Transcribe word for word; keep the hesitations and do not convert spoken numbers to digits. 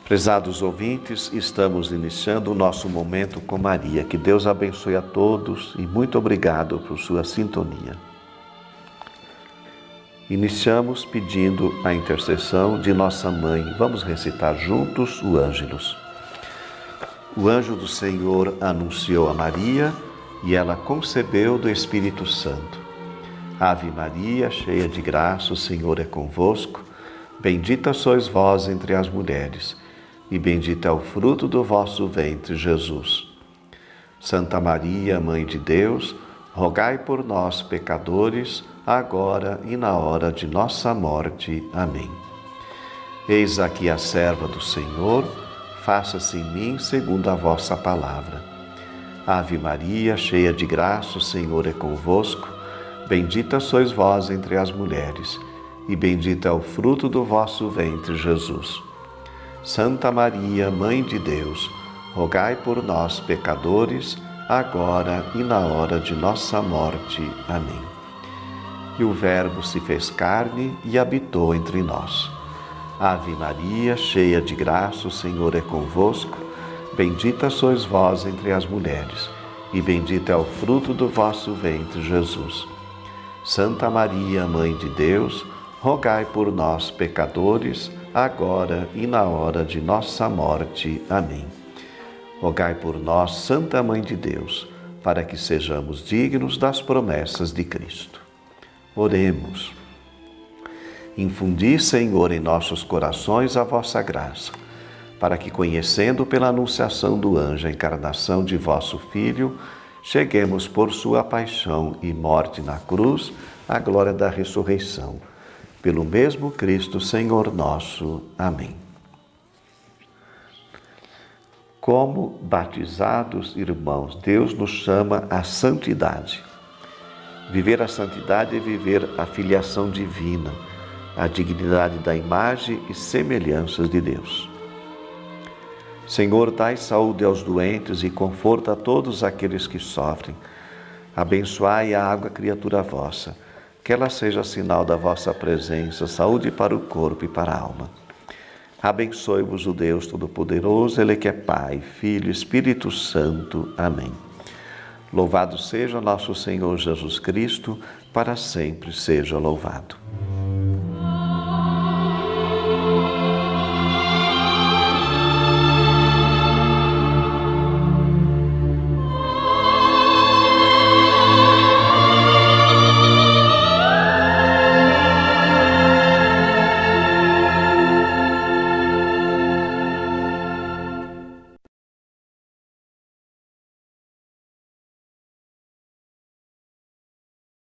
Prezados ouvintes, estamos iniciando o nosso Momento com Maria. Que Deus abençoe a todos e muito obrigado por sua sintonia. Iniciamos pedindo a intercessão de nossa Mãe. Vamos recitar juntos o Ângelus. O anjo do Senhor anunciou a Maria e ela concebeu do Espírito Santo. Ave Maria, cheia de graça, o Senhor é convosco. Bendita sois vós entre as mulheres, e bendito é o fruto do vosso ventre, Jesus. Santa Maria, Mãe de Deus, rogai por nós, pecadores, agora e na hora de nossa morte. Amém. Eis aqui a serva do Senhor, faça-se em mim segundo a vossa palavra. Ave Maria, cheia de graça, o Senhor é convosco. Bendita sois vós entre as mulheres, e bendito é o fruto do vosso ventre, Jesus. Santa Maria, Mãe de Deus, rogai por nós, pecadores, agora e na hora de nossa morte. Amém. E o Verbo se fez carne e habitou entre nós. Ave Maria, cheia de graça, o Senhor é convosco. Bendita sois vós entre as mulheres, e bendito é o fruto do vosso ventre, Jesus. Santa Maria, Mãe de Deus, rogai por nós, pecadores, agora e na hora de nossa morte. Amém. Rogai por nós, Santa Mãe de Deus, para que sejamos dignos das promessas de Cristo. Oremos. Infundi, Senhor, em nossos corações a vossa graça, para que, conhecendo pela anunciação do anjo a encarnação de vosso Filho, cheguemos por sua paixão e morte na cruz à glória da ressurreição. Pelo mesmo Cristo, Senhor nosso. Amém. Como batizados irmãos, Deus nos chama à santidade. Viver a santidade é viver a filiação divina, a dignidade da imagem e semelhanças de Deus. Senhor, dai saúde aos doentes e conforto a todos aqueles que sofrem. Abençoai a água, criatura vossa, que ela seja sinal da vossa presença, saúde para o corpo e para a alma. Abençoe-vos o Deus Todo-Poderoso, Ele que é Pai, Filho e Espírito Santo. Amém. Louvado seja nosso Senhor Jesus Cristo, para sempre seja louvado.